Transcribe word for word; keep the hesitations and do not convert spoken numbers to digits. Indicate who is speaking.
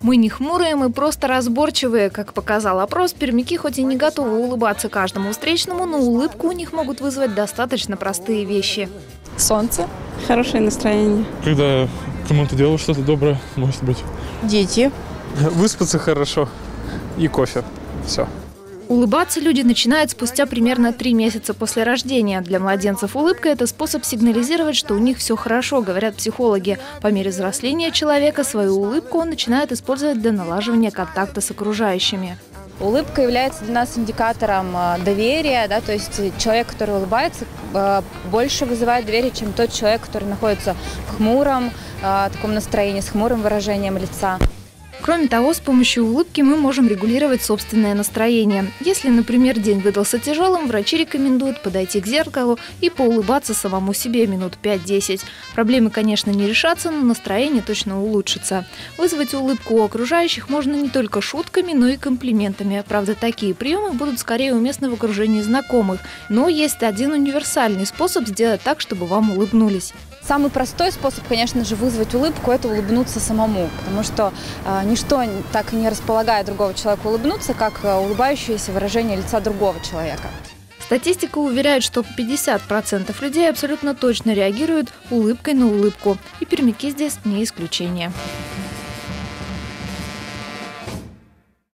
Speaker 1: Мы не хмурые, мы просто разборчивые. Как показал опрос, пермяки хоть и не готовы улыбаться каждому встречному, но улыбку у них могут вызвать достаточно простые вещи.
Speaker 2: Солнце, хорошее настроение.
Speaker 3: Когда кому-то делаю что-то доброе, может быть.
Speaker 2: Дети.
Speaker 4: Выспаться хорошо и кофе. Все.
Speaker 1: Улыбаться люди начинают спустя примерно три месяца после рождения. Для младенцев улыбка – это способ сигнализировать, что у них все хорошо, говорят психологи. По мере взросления человека свою улыбку он начинает использовать для налаживания контакта с окружающими.
Speaker 5: Улыбка является для нас индикатором доверия, да, то есть человек, который улыбается, больше вызывает доверие, чем тот человек, который находится в хмуром таком настроении, с хмурым выражением лица.
Speaker 1: Кроме того, с помощью улыбки мы можем регулировать собственное настроение. Если, например, день выдался тяжелым, врачи рекомендуют подойти к зеркалу и поулыбаться самому себе минут пять-десять. Проблемы, конечно, не решатся, но настроение точно улучшится. Вызвать улыбку у окружающих можно не только шутками, но и комплиментами. Правда, такие приемы будут скорее уместны в окружении знакомых. Но есть один универсальный способ сделать так, чтобы вам улыбнулись.
Speaker 5: Самый простой способ, конечно же, вызвать улыбку – это улыбнуться самому, потому что э, ничто так и не располагает другого человека улыбнуться, как улыбающееся выражение лица другого человека.
Speaker 1: Статистика уверяет, что пятьдесят процентов людей абсолютно точно реагируют улыбкой на улыбку. И пермяки здесь не исключение.